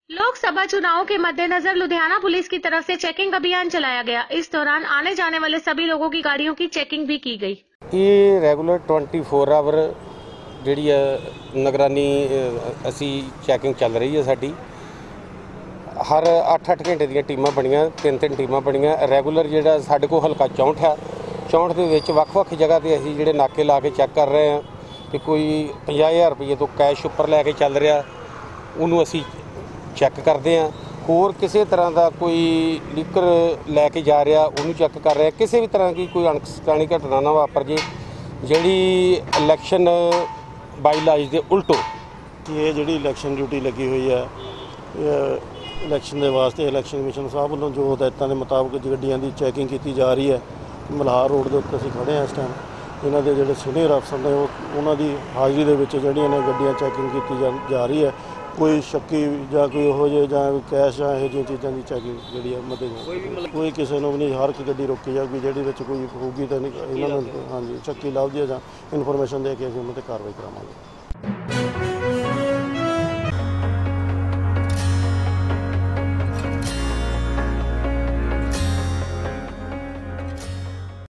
लोकसभा चुनावों के मद्देनजर लुधियाना पुलिस की तरफ से चेकिंग अभियान चलाया गया। इस दौरान आने जाने वाले सभी लोगों की गाड़ियों की चेकिंग भी की गई। ये रेगुलर 24 आवर ਜਿਹੜੀ ਨਿਗਰਾਨੀ ਅਸੀਂ ਚੈਕਿੰਗ ਚੱਲ ਰਹੀ ਹੈ ਸਾਡੀ। ਹਰ 8-8 ਘੰਟੇ ਦੀਆਂ ਟੀਮਾਂ ਬਣੀਆਂ, 3-3 ਟੀਮਾਂ ਬਣੀਆਂ। ਰੈਗੂਲਰ ਜਿਹੜਾ ਸਾਡੇ ਕੋਲ ਹਲਕਾ 64 ਹੈ, 64 ਦੇ ਵਿੱਚ ਵੱਖ-ਵੱਖ ਜਗ੍ਹਾ ਤੇ ਅਸੀਂ ਜਿਹੜੇ ਨਾਕੇ ਲਾ ਕੇ ਚੈੱਕ ਕਰ ਰਹੇ ਹਾਂ ਕਿ ਕੋਈ 50,000 ਰੁਪਏ ਤੋਂ ਕੈਸ਼ ਉੱਪਰ ਲੈ ਕੇ ਚੱਲ ਰਿਹਾ, ਉਹਨੂੰ ਅਸੀਂ ਚੈੱਕ ਕਰਦੇ ਹਾਂ। ਹੋਰ ਕਿਸੇ ਤਰ੍ਹਾਂ ਦਾ ਕੋਈ ਲੀਕਰ ਲੈ ਕੇ ਜਾ ਰਿਹਾ, ਉਹਨੂੰ ਚੈੱਕ ਕਰ ਰਹੇ ਹਾਂ। ਕਿਸੇ ਵੀ ਤਰ੍ਹਾਂ ਦੀ ਕੋਈ ਅਣਸਕਾਣੀ ਘਟਨਾ ਨਾ ਵਾਪਰ ਜੇ ਜਿਹੜੀ ਇਲੈਕਸ਼ਨ ਬਾਈਲਾਜ ਦੇ ਉਲਟੋ। ਇਹ ਜਿਹੜੀ ਇਲੈਕਸ਼ਨ ਡਿਊਟੀ ਲੱਗੀ ਹੋਈ ਹੈ, ਇਲੈਕਸ਼ਨ ਦੇ ਵਾਸਤੇ ਇਲੈਕਸ਼ਨ ਕਮਿਸ਼ਨ ਸਾਹਿਬ ਵੱਲੋਂ ਜੋ ਹਦਾਇਤਾਂ ਦੇ ਮੁਤਾਬਕ ਗੱਡੀਆਂ ਦੀ ਚੈਕਿੰਗ ਕੀਤੀ ਜਾ ਰਹੀ ਹੈ। ਮਲਹਾਰ ਰੋਡ ਦੇ ਉੱਤੇ ਅਸੀਂ ਖੜ੍ਹੇ ਹਾਂ ਇਸ ਟਾਈਮ। ਇਹਨਾਂ ਦੇ ਜਿਹੜੇ ਸੀਨੀਅਰ ਅਫਸਰ ਨੇ ਉਹਨਾਂ ਦੀ ਹਾਜ਼ਰੀ ਦੇ ਵਿੱਚ ਜਿਹੜੀਆਂ ਨੇ ਗੱਡੀਆਂ ਚੈਕਿੰਗ ਕੀਤੀ ਜਾ ਰਹੀ ਹੈ। ਕੋਈ ਸ਼ੱਕੀ ਜਾਂ ਕੋਈ ਇਹੋ ਜਿਹੇ ਜਾਂ ਕੈਸ਼ ਜਾਂ ਇਹੋ ਜਿਹੀਆਂ ਚੀਜ਼ਾਂ ਦੀ ਚੈਕਿੰਗ ਜਿਹੜੀ ਹੈ ਕੋਈ ਕਿਸੇ ਨੂੰ ਵੀ ਨਹੀਂ। ਹਰ ਇੱਕ ਗੱਡੀ ਰੋਕੀ ਜਾਊਗੀ ਜਿਹੜੀ ਵਿੱਚ ਕੋਈ ਹੋਊਗੀ ਤਾਂ ਨਹੀਂ ਇਹਨਾਂ ਨੂੰ ਹਾਂਜੀ ਸ਼ੱਕੀ ਲੱਭਦੀ ਹੈ ਜਾਂ ਇਨਫੋਰਮੇਸ਼ਨ ਦੇ ਕੇ ਅਸੀਂ ਉਹਨਾਂ 'ਤੇ ਕਾਰਵਾਈ ਕਰਾਵਾਂਗੇ।